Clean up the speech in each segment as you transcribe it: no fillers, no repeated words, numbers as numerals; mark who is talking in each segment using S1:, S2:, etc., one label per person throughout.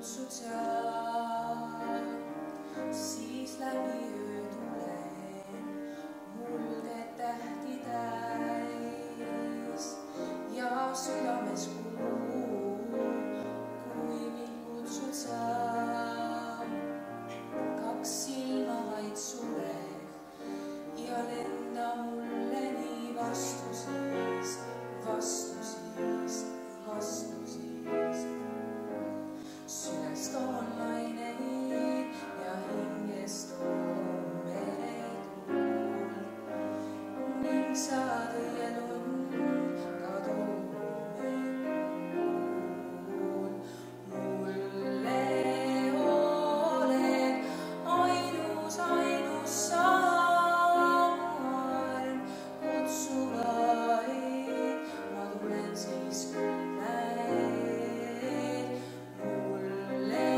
S1: kutsud sa, siis läbi öö tulen, mulge tähti täis ja südames kuul, kui mind kutsud sa. Kaks silma vaid suled ja lenda mulle nii vastu siis, vastu siis, vastu siis. Südest on laineid ja hingest on meretuul ning sa tõiel on ka toomekuul. Mulle oled ainus sa, arm, kutsu vaid, ma tulen siis küll näed. Mulle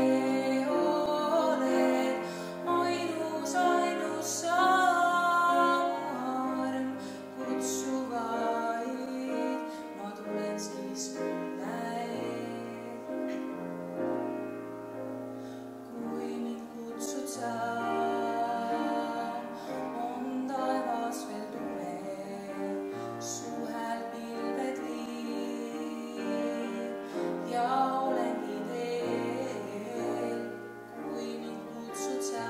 S1: oled ainus sa, arm, kutsu vaid, ma tulen siis küll näed. Kui mind kutsud sa, on taevas veel tume, su hääl pilved viib ja olengi teel. Kui mind kutsud sa,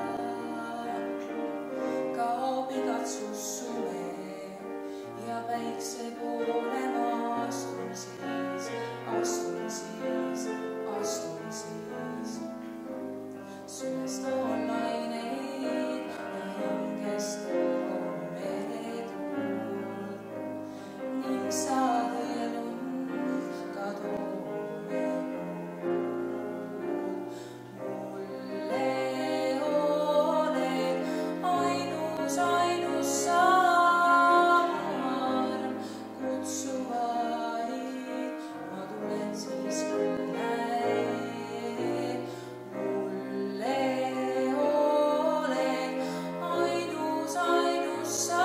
S1: kaob igatsus sume ja päikse poole ma astun siis, astun siis, astun siis. Südest on laineid ja hingest on meretuul ning sa tõiel on ka toomekuul. Mulle oled ainus sa, arm, kutsu vaid, ma tulen siis küll näed. Mulle oled ainus sa,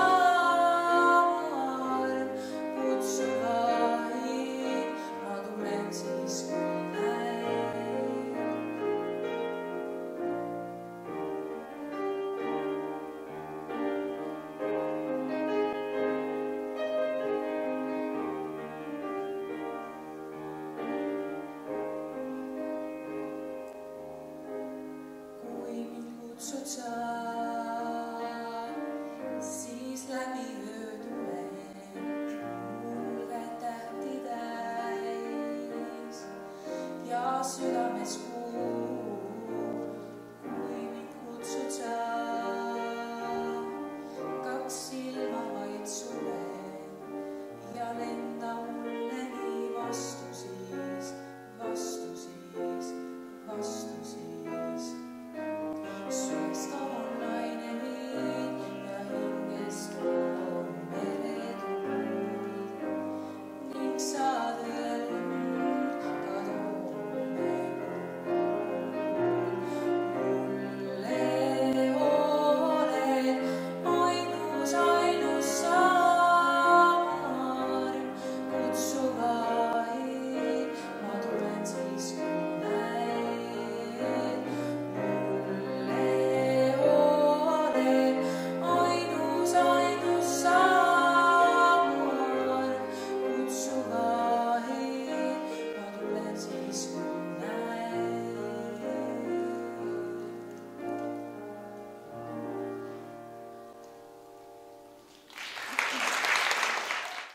S1: arm, kutsu vaid, ma tulen siis küll näed. Kui mind kutsud sa, siis läbi öö tulen, mulge tähti täis ja südames